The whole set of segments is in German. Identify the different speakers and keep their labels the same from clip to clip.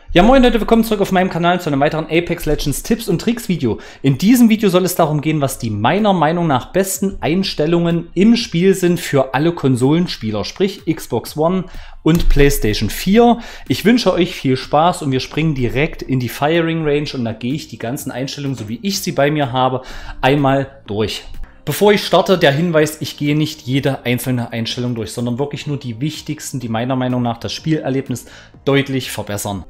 Speaker 1: Ja moin Leute, willkommen zurück auf meinem Kanal zu einem weiteren Apex Legends Tipps und Tricks Video. In diesem Video soll es darum gehen, was die meiner Meinung nach besten Einstellungen im Spiel sind für alle Konsolenspieler, sprich Xbox One und PlayStation 4. Ich wünsche euch viel Spaß und wir springen direkt in die Firing Range und da gehe ich die ganzen Einstellungen, so wie ich sie bei mir habe, einmal durch. Bevor ich starte, der Hinweis, ich gehe nicht jede einzelne Einstellung durch, sondern wirklich nur die wichtigsten, die meiner Meinung nach das Spielerlebnis deutlich verbessern.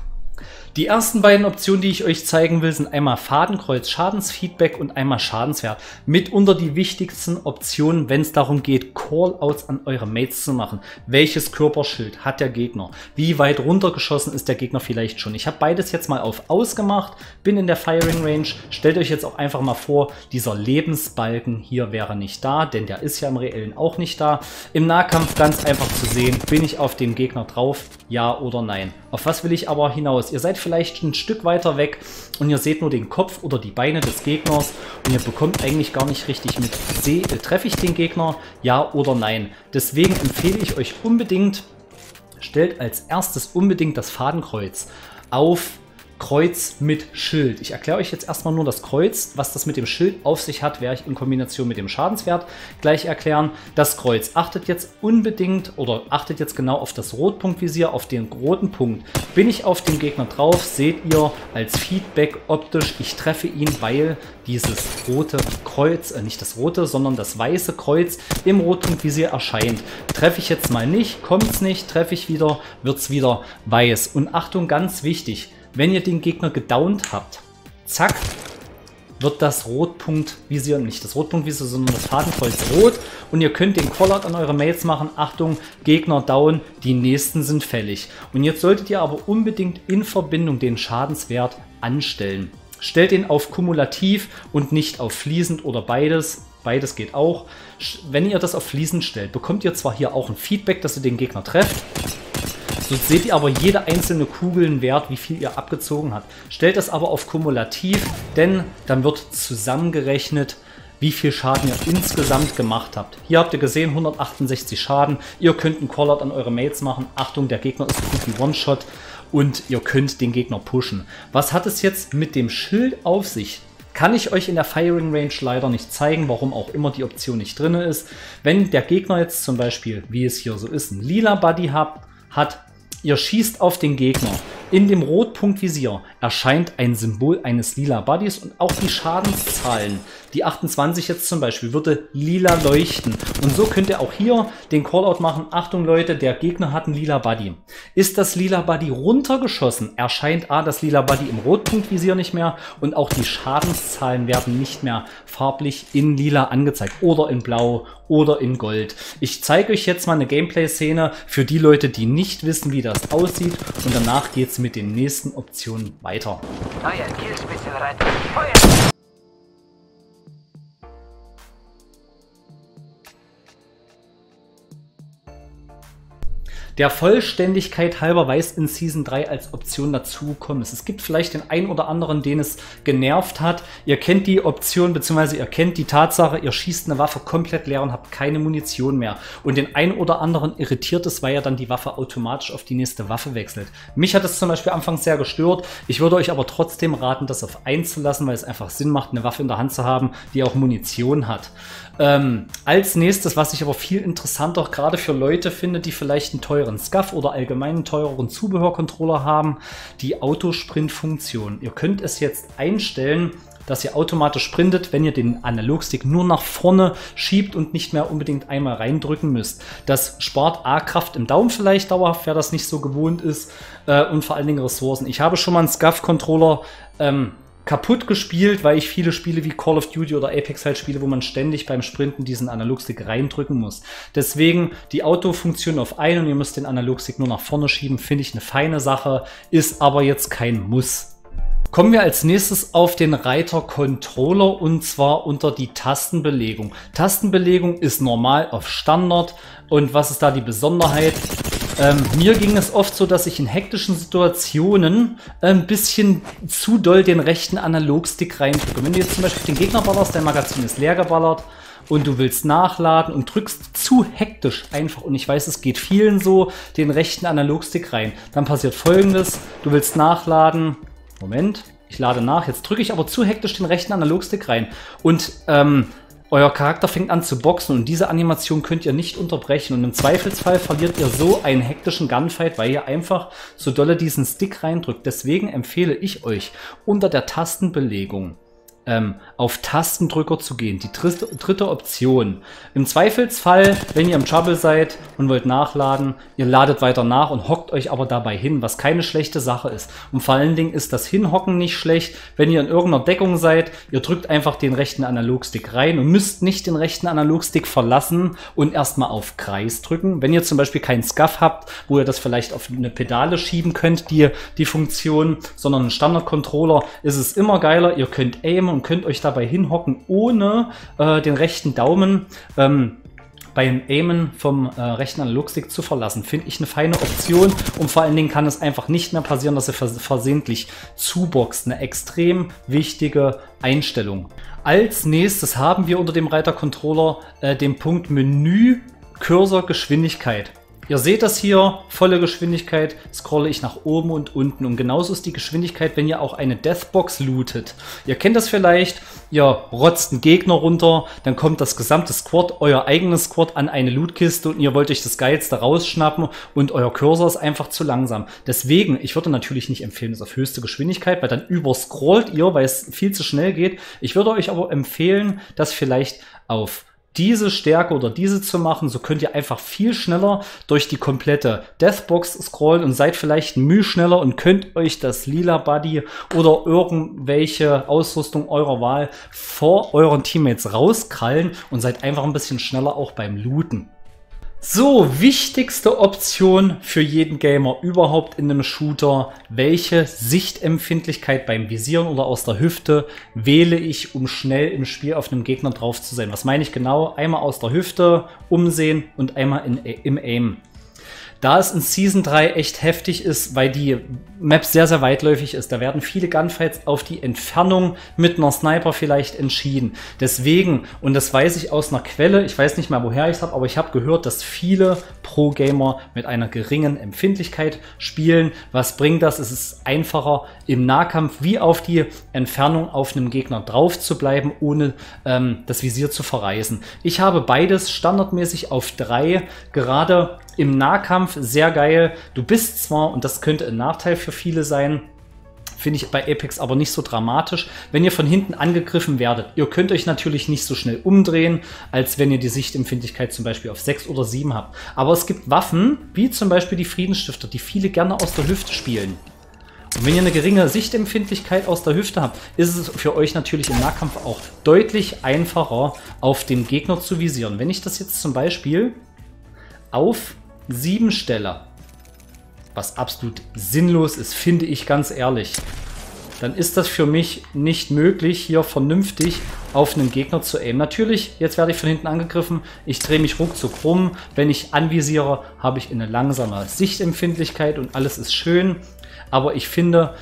Speaker 1: Die ersten beiden Optionen, die ich euch zeigen will, sind einmal Fadenkreuz Schadensfeedback und einmal Schadenswert. Mitunter die wichtigsten Optionen, wenn es darum geht, Callouts an eure Mates zu machen. Welches Körperschild hat der Gegner? Wie weit runtergeschossen ist der Gegner vielleicht schon? Ich habe beides jetzt mal auf ausgemacht, bin in der Firing Range. Stellt euch jetzt auch einfach mal vor, dieser Lebensbalken hier wäre nicht da, denn der ist ja im Reellen auch nicht da. Im Nahkampf ganz einfach zu sehen, bin ich auf den Gegner drauf, ja oder nein. Auf was will ich aber hinaus? Ihr seid vielleicht ein Stück weiter weg und ihr seht nur den Kopf oder die Beine des Gegners und ihr bekommt eigentlich gar nicht richtig mit, treffe ich den Gegner, ja oder nein. Deswegen empfehle ich euch unbedingt, stellt als erstes unbedingt das Fadenkreuz auf Kreuz mit Schild. Ich erkläre euch jetzt erstmal nur das Kreuz. Was das mit dem Schild auf sich hat, werde ich in Kombination mit dem Schadenswert gleich erklären. Das Kreuz achtet jetzt unbedingt oder achtet jetzt genau auf das Rotpunktvisier, auf den roten Punkt. Bin ich auf den Gegner drauf, seht ihr als Feedback optisch, ich treffe ihn, weil dieses rote Kreuz, nicht das rote, sondern das weiße Kreuz im Rotpunktvisier erscheint. Treffe ich jetzt mal nicht, kommt es nicht, treffe ich wieder, wird es wieder weiß. Und Achtung, ganz wichtig, wenn ihr den Gegner gedownt habt, zack, wird das Rotpunktvisier, nicht das Rotpunktvisier, sondern das Fadenkreuz rot und ihr könnt den Callout an eure Mates machen, Achtung, Gegner down, die nächsten sind fällig. Und jetzt solltet ihr aber unbedingt in Verbindung den Schadenswert anstellen. Stellt ihn auf kumulativ und nicht auf fließend oder beides. Beides geht auch. Wenn ihr das auf fließend stellt, bekommt ihr zwar hier auch ein Feedback, dass ihr den Gegner trefft. So seht ihr aber jede einzelne Kugel einen Wert, wie viel ihr abgezogen habt. Stellt das aber auf kumulativ, denn dann wird zusammengerechnet, wie viel Schaden ihr insgesamt gemacht habt. Hier habt ihr gesehen, 168 Schaden. Ihr könnt einen Callout an eure Mates machen. Achtung, der Gegner ist so gut wie One-Shot und ihr könnt den Gegner pushen. Was hat es jetzt mit dem Schild auf sich? Kann ich euch in der Firing Range leider nicht zeigen, warum auch immer die Option nicht drin ist. Wenn der Gegner jetzt zum Beispiel, wie es hier so ist, einen lila Buddy hat, ihr schießt auf den Gegner. In dem Rotpunktvisier erscheint ein Symbol eines lila Buddies und auch die Schadenszahlen, die 28 jetzt zum Beispiel, würde lila leuchten. Und so könnt ihr auch hier den Callout machen, Achtung Leute, der Gegner hat einen lila Buddy. Ist das lila Buddy runtergeschossen, erscheint das lila Buddy im Rotpunktvisier nicht mehr und auch die Schadenszahlen werden nicht mehr farblich in lila angezeigt oder in blau oder in Gold. Ich zeige euch jetzt mal eine Gameplay-Szene für die Leute, die nicht wissen, wie das aussieht und danach geht es mit den nächsten Optionen weiter. Der Vollständigkeit halber, weil es in Season 3 als Option dazugekommen ist. Es gibt vielleicht den einen oder anderen, den es genervt hat. Ihr kennt die Option, beziehungsweise ihr kennt die Tatsache, ihr schießt eine Waffe komplett leer und habt keine Munition mehr. Und den einen oder anderen irritiert es, weil er dann die Waffe automatisch auf die nächste Waffe wechselt. Mich hat es zum Beispiel anfangs sehr gestört. Ich würde euch aber trotzdem raten, das auf 1 zu lassen, weil es einfach Sinn macht, eine Waffe in der Hand zu haben, die auch Munition hat. Als nächstes, was ich aber viel interessanter gerade für Leute finde, die vielleicht einen teuren SCUF oder allgemein einen teureren Zubehörcontroller haben, die Autosprint-Funktion. Ihr könnt es jetzt einstellen, dass ihr automatisch sprintet, wenn ihr den Analogstick nur nach vorne schiebt und nicht mehr unbedingt einmal reindrücken müsst. Das spart Kraft im Daumen vielleicht dauerhaft, wer das nicht so gewohnt ist, und vor allen Dingen Ressourcen. Ich habe schon mal einen SCUF-Controller kaputt gespielt, weil ich viele Spiele wie Call of Duty oder Apex halt spiele, wo man ständig beim Sprinten diesen Analogstick reindrücken muss. Deswegen die Autofunktion auf 1 und ihr müsst den Analogstick nur nach vorne schieben, finde ich eine feine Sache, ist aber jetzt kein Muss. Kommen wir als nächstes auf den Reiter Controller und zwar unter die Tastenbelegung. Tastenbelegung ist normal auf Standard und was ist da die Besonderheit? Mir ging es oft so, dass ich in hektischen Situationen ein bisschen zu doll den rechten Analogstick reindrücke. Wenn du jetzt zum Beispiel den Gegner ballerst, dein Magazin ist leer geballert und du willst nachladen und drückst zu hektisch einfach, und ich weiß, es geht vielen so, den rechten Analogstick rein. Dann passiert Folgendes: Du willst nachladen. Moment, ich lade nach. Jetzt drücke ich aber zu hektisch den rechten Analogstick rein und euer Charakter fängt an zu boxen, und diese Animation könnt ihr nicht unterbrechen, und im Zweifelsfall verliert ihr so einen hektischen Gunfight, weil ihr einfach so dolle diesen Stick reindrückt. Deswegen empfehle ich euch, unter der Tastenbelegung auf Tastendrücker zu gehen. Die dritte Option. Im Zweifelsfall, wenn ihr im Trouble seid und wollt nachladen, ihr ladet weiter nach und hockt euch aber dabei hin, was keine schlechte Sache ist. Und vor allen Dingen ist das Hinhocken nicht schlecht, wenn ihr in irgendeiner Deckung seid. Ihr drückt einfach den rechten Analogstick rein und müsst nicht den rechten Analogstick verlassen und erstmal auf Kreis drücken. Wenn ihr zum Beispiel keinen Scuff habt, wo ihr das vielleicht auf eine Pedale schieben könnt, die Funktion, sondern einen Standard-Controller, ist es immer geiler. Ihr könnt aimen und könnt euch dabei hinhocken, ohne den rechten Daumen beim Aimen vom rechten Analogstick zu verlassen. Finde ich eine feine Option, und vor allen Dingen kann es einfach nicht mehr passieren, dass ihr versehentlich zuboxt. Eine extrem wichtige Einstellung. Als nächstes haben wir unter dem Reiter Controller den Punkt Menü Cursor Geschwindigkeit. Ihr seht das hier, volle Geschwindigkeit, scrolle ich nach oben und unten, und genauso ist die Geschwindigkeit, wenn ihr auch eine Deathbox lootet. Ihr kennt das vielleicht, ihr rotzt einen Gegner runter, dann kommt das gesamte Squad, euer eigenes Squad, an eine Lootkiste, und ihr wollt euch das Geilste rausschnappen, und euer Cursor ist einfach zu langsam. Deswegen, ich würde natürlich nicht empfehlen, es auf höchste Geschwindigkeit, weil dann überscrollt ihr, weil es viel zu schnell geht. Ich würde euch aber empfehlen, das vielleicht auf diese Stärke oder diese zu machen. So könnt ihr einfach viel schneller durch die komplette Deathbox scrollen und seid vielleicht ein Mühe schneller und könnt euch das lila Buddy oder irgendwelche Ausrüstung eurer Wahl vor euren Teammates rauskrallen und seid einfach ein bisschen schneller auch beim Looten. So, wichtigste Option für jeden Gamer überhaupt in einem Shooter: Welche Sichtempfindlichkeit beim Visieren oder aus der Hüfte wähle ich, um schnell im Spiel auf einem Gegner drauf zu sein? Was meine ich genau? Einmal aus der Hüfte umsehen und einmal im Aim. Da es in Season 3 echt heftig ist, weil die Map sehr, sehr weitläufig ist, da werden viele Gunfights auf die Entfernung mit einer Sniper vielleicht entschieden. Deswegen, und das weiß ich aus einer Quelle, ich weiß nicht mal, woher ich es habe, aber ich habe gehört, dass viele Pro-Gamer mit einer geringen Empfindlichkeit spielen. Was bringt das? Es ist einfacher, im Nahkampf wie auf die Entfernung auf einem Gegner drauf zu bleiben, ohne das Visier zu verreißen. Ich habe beides standardmäßig auf 3, gerade im Nahkampf sehr geil. Du bist zwar, und das könnte ein Nachteil für viele sein, finde ich bei Apex aber nicht so dramatisch, wenn ihr von hinten angegriffen werdet. Ihr könnt euch natürlich nicht so schnell umdrehen, als wenn ihr die Sichtempfindlichkeit zum Beispiel auf 6 oder 7 habt. Aber es gibt Waffen, wie zum Beispiel die Friedensstifter, die viele gerne aus der Hüfte spielen. Und wenn ihr eine geringe Sichtempfindlichkeit aus der Hüfte habt, ist es für euch natürlich im Nahkampf auch deutlich einfacher, auf den Gegner zu visieren. Wenn ich das jetzt zum Beispiel auf 7 stelle, was absolut sinnlos ist, finde ich ganz ehrlich, dann ist das für mich nicht möglich, hier vernünftig auf einen Gegner zu aimen. Natürlich, jetzt werde ich von hinten angegriffen, ich drehe mich ruckzuck rum, wenn ich anvisiere, habe ich eine langsame Sichtempfindlichkeit und alles ist schön, aber ich finde,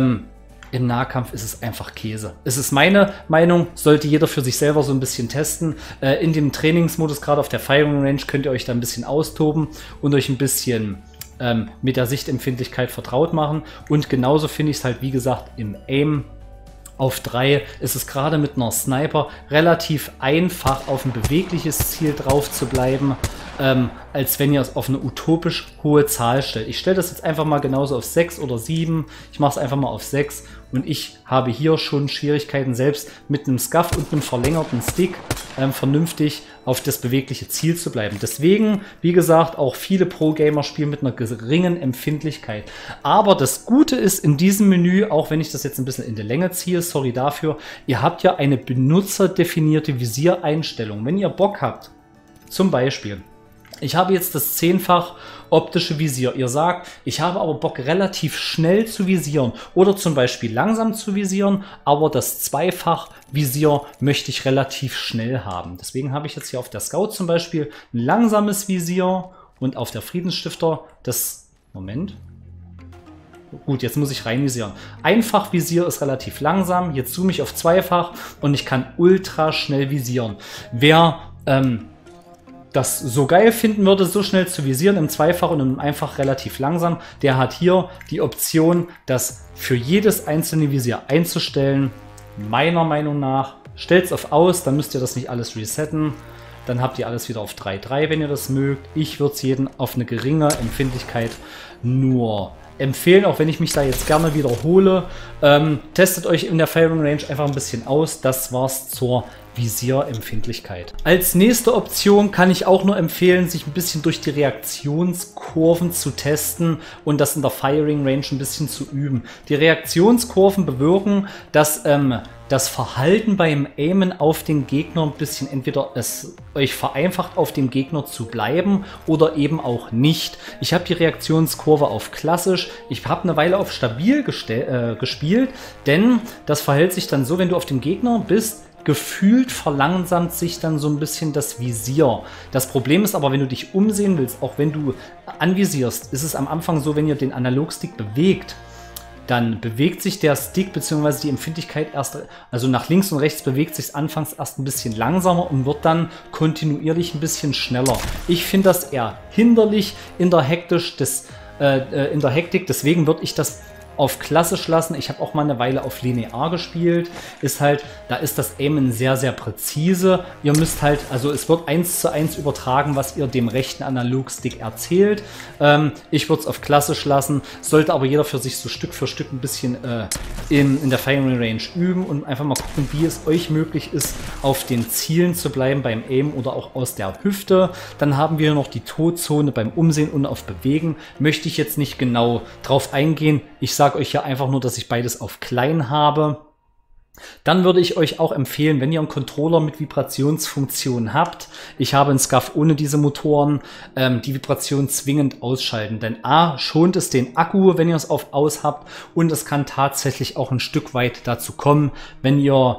Speaker 1: im Nahkampf ist es einfach Käse. Es ist meine Meinung, sollte jeder für sich selber so ein bisschen testen. In dem Trainingsmodus, gerade auf der Firing Range, könnt ihr euch da ein bisschen austoben und euch ein bisschen mit der Sichtempfindlichkeit vertraut machen. Und genauso finde ich es halt, wie gesagt, im Aim auf 3 ist es gerade mit einer Sniper relativ einfach, auf ein bewegliches Ziel drauf zu bleiben, als wenn ihr es auf eine utopisch hohe Zahl stellt. Ich stelle das jetzt einfach mal genauso auf 6 oder 7. Ich mache es einfach mal auf 6 und ich habe hier schon Schwierigkeiten, selbst mit einem Scuff und einem verlängerten Stick vernünftig auf das bewegliche Ziel zu bleiben. Deswegen, wie gesagt, auch viele Pro-Gamer spielen mit einer geringen Empfindlichkeit. Aber das Gute ist in diesem Menü, auch wenn ich das jetzt ein bisschen in die Länge ziehe, sorry dafür, ihr habt ja eine benutzerdefinierte Visiereinstellung. Wenn ihr Bock habt, zum Beispiel, ich habe jetzt das 10-fach optische Visier. Ihr sagt, ich habe aber Bock, relativ schnell zu visieren oder zum Beispiel langsam zu visieren, aber das 2-fach Visier möchte ich relativ schnell haben. Deswegen habe ich jetzt hier auf der Scout zum Beispiel ein langsames Visier und auf der Friedensstifter das, Moment, gut, jetzt muss ich reinvisieren. Einfach-Visier ist relativ langsam, jetzt zoome ich auf Zweifach und ich kann ultra schnell visieren. Wer das so geil finden würde, so schnell zu visieren im Zweifach und im Einfach relativ langsam, der hat hier die Option, das für jedes einzelne Visier einzustellen. Meiner Meinung nach, stellt es auf aus, dann müsst ihr das nicht alles resetten. Dann habt ihr alles wieder auf 3.3, wenn ihr das mögt. Ich würde es jedem auf eine geringe Empfindlichkeit nur empfehlen, auch wenn ich mich da jetzt gerne wiederhole. Testet euch in der Firing Range einfach ein bisschen aus. Das war's zur Visierempfindlichkeit. Als nächste Option kann ich auch nur empfehlen, sich ein bisschen durch die Reaktionskurven zu testen und das in der Firing Range ein bisschen zu üben. Die Reaktionskurven bewirken, dass das Verhalten beim Aimen auf den Gegner ein bisschen entweder es euch vereinfacht, auf dem Gegner zu bleiben oder eben auch nicht. Ich habe die Reaktionskurve auf klassisch, ich habe eine Weile auf stabil gespielt, denn das verhält sich dann so, wenn du auf dem Gegner bist, gefühlt verlangsamt sich dann so ein bisschen das Visier. Das Problem ist aber, wenn du dich umsehen willst, auch wenn du anvisierst, ist es am Anfang so, wenn ihr den Analogstick bewegt, dann bewegt sich der Stick bzw. die Empfindlichkeit erst, also nach links und rechts bewegt sich anfangs erst ein bisschen langsamer und wird dann kontinuierlich ein bisschen schneller. Ich finde das eher hinderlich in der Hektik, deswegen würde ich das auf klassisch lassen. Ich habe auch mal eine Weile auf linear gespielt. Ist halt, da ist das Aimen sehr, sehr präzise. Ihr müsst halt, also es wird 1:1 übertragen, was ihr dem rechten Analogstick erzählt. Ich würde es auf klassisch lassen, sollte aber jeder für sich so Stück für Stück ein bisschen in der Firing Range üben und einfach mal gucken, wie es euch möglich ist, auf den Zielen zu bleiben beim Aim oder auch aus der Hüfte. Dann haben wir noch die Todzone beim Umsehen und auf Bewegen. Möchte ich jetzt nicht genau drauf eingehen. Ich sage euch ja einfach nur, dass ich beides auf klein habe. Dann würde ich euch auch empfehlen, wenn ihr einen Controller mit Vibrationsfunktion habt, ich habe einen SCUF ohne diese Motoren, die Vibration zwingend ausschalten. Denn A, schont es den Akku, wenn ihr es auf aus habt, und es kann tatsächlich auch ein Stück weit dazu kommen, wenn ihr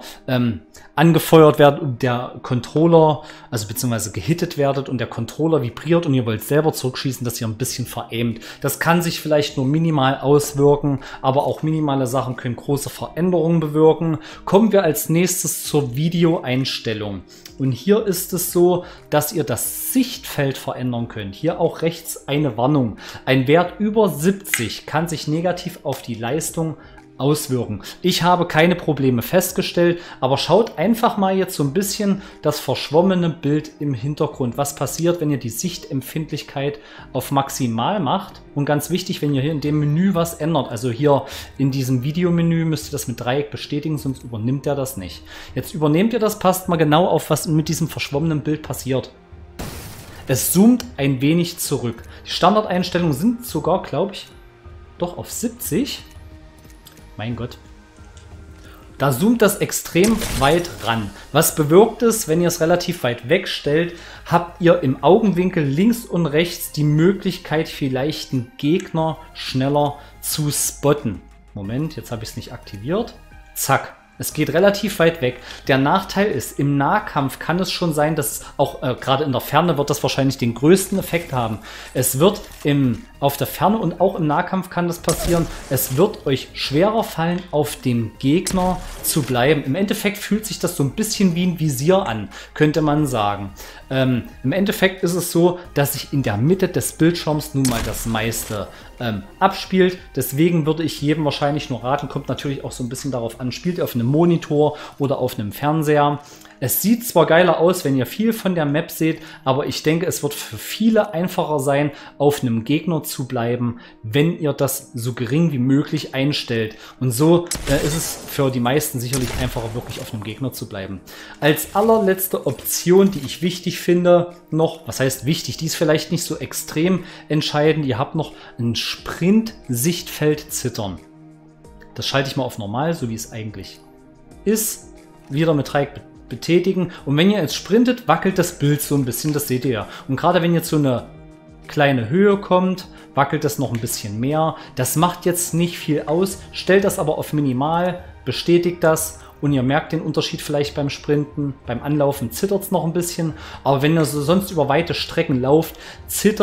Speaker 1: angefeuert werdet und der Controller, also beziehungsweise gehittet werdet und der Controller vibriert und ihr wollt selber zurückschießen, dass ihr ein bisschen veraimt. Das kann sich vielleicht nur minimal auswirken, aber auch minimale Sachen können große Veränderungen bewirken. Kommen wir als nächstes zur Videoeinstellung. Und hier ist es so, dass ihr das Sichtfeld verändern könnt. Hier auch rechts eine Warnung. Ein Wert über 70 kann sich negativ auf die Leistung auswirken. Ich habe keine Probleme festgestellt, aber schaut einfach mal jetzt so ein bisschen das verschwommene Bild im Hintergrund. Was passiert, wenn ihr die Sichtempfindlichkeit auf maximal macht? Und ganz wichtig, wenn ihr hier in dem Menü was ändert, also hier in diesem Videomenü müsst ihr das mit Dreieck bestätigen, sonst übernimmt er das nicht. Jetzt übernehmt ihr das, passt mal genau auf, was mit diesem verschwommenen Bild passiert. Es zoomt ein wenig zurück. Die Standardeinstellungen sind sogar, glaube ich, doch auf 70. Mein Gott. Da zoomt das extrem weit ran. Was bewirkt es, wenn ihr es relativ weit wegstellt, habt ihr im Augenwinkel links und rechts die Möglichkeit, vielleicht einen Gegner schneller zu spotten. Moment, jetzt habe ich es nicht aktiviert. Zack. Es geht relativ weit weg. Der Nachteil ist, im Nahkampf kann es schon sein, dass auch gerade in der Ferne wird das wahrscheinlich den größten Effekt haben. Es wird auf der Ferne und auch im Nahkampf kann das passieren. Es wird euch schwerer fallen, auf dem Gegner zu bleiben. Im Endeffekt fühlt sich das so ein bisschen wie ein Visier an, könnte man sagen. Im Endeffekt ist es so, dass sich in der Mitte des Bildschirms nun mal das meiste abspielt. Deswegen würde ich jedem wahrscheinlich nur raten, kommt natürlich auch so ein bisschen darauf an, spielt ihr auf einem Monitor oder auf einem Fernseher. Es sieht zwar geiler aus, wenn ihr viel von der Map seht, aber ich denke, es wird für viele einfacher sein, auf einem Gegner zu bleiben, wenn ihr das so gering wie möglich einstellt. Und so ist es für die meisten sicherlich einfacher, wirklich auf einem Gegner zu bleiben. Als allerletzte Option, die ich wichtig finde, noch, was heißt wichtig, die ist vielleicht nicht so extrem entscheidend, ihr habt noch ein Sprint-Sichtfeld-Zittern. Das schalte ich mal auf normal, so wie es eigentlich ist. Wieder mit Dreieck betätigen. Und wenn ihr jetzt sprintet, wackelt das Bild so ein bisschen, das seht ihr ja. Und gerade wenn jetzt so eine kleine Höhe kommt, wackelt das noch ein bisschen mehr. Das macht jetzt nicht viel aus, stellt das aber auf minimal, bestätigt das und ihr merkt den Unterschied vielleicht beim Sprinten. Beim Anlaufen zittert es noch ein bisschen, aber wenn ihr so sonst über weite Strecken lauft, zittert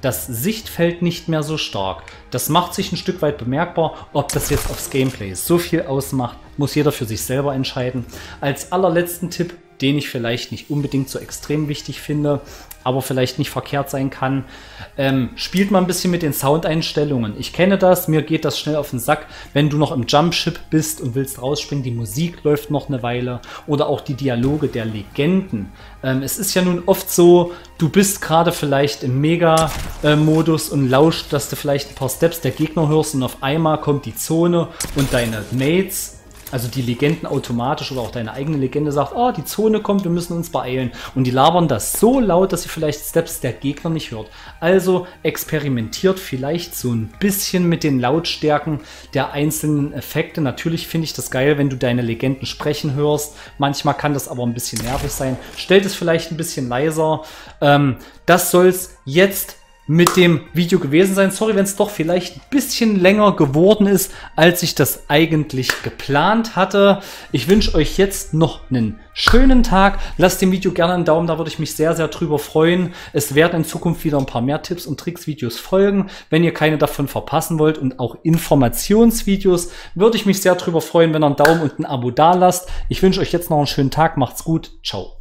Speaker 1: das Sichtfeld nicht mehr so stark. Das macht sich ein Stück weit bemerkbar. Ob das jetzt aufs Gameplay so viel ausmacht, muss jeder für sich selber entscheiden. Als allerletzten Tipp, den ich vielleicht nicht unbedingt so extrem wichtig finde, aber vielleicht nicht verkehrt sein kann, spielt mal ein bisschen mit den Soundeinstellungen. Ich kenne das, mir geht das schnell auf den Sack, wenn du noch im Jumpship bist und willst rausspringen, die Musik läuft noch eine Weile oder auch die Dialoge der Legenden. Es ist ja nun oft so, du bist gerade vielleicht im Mega-Modus und lauscht, dass du vielleicht ein paar Steps der Gegner hörst und auf einmal kommt die Zone und deine Mates, also die Legenden automatisch oder auch deine eigene Legende sagt, oh, die Zone kommt, wir müssen uns beeilen. Und die labern das so laut, dass sie vielleicht Steps der Gegner nicht hört. Also experimentiert vielleicht so ein bisschen mit den Lautstärken der einzelnen Effekte. Natürlich finde ich das geil, wenn du deine Legenden sprechen hörst. Manchmal kann das aber ein bisschen nervig sein. Stellt es vielleicht ein bisschen leiser. Das soll es jetzt mit dem Video gewesen sein. Sorry, wenn es doch vielleicht ein bisschen länger geworden ist, als ich das eigentlich geplant hatte. Ich wünsche euch jetzt noch einen schönen Tag. Lasst dem Video gerne einen Daumen, da würde ich mich sehr, sehr drüber freuen. Es werden in Zukunft wieder ein paar mehr Tipps und Tricks-Videos folgen. Wenn ihr keine davon verpassen wollt und auch Informationsvideos, würde ich mich sehr drüber freuen, wenn ihr einen Daumen und ein Abo da lasst. Ich wünsche euch jetzt noch einen schönen Tag. Macht's gut. Ciao.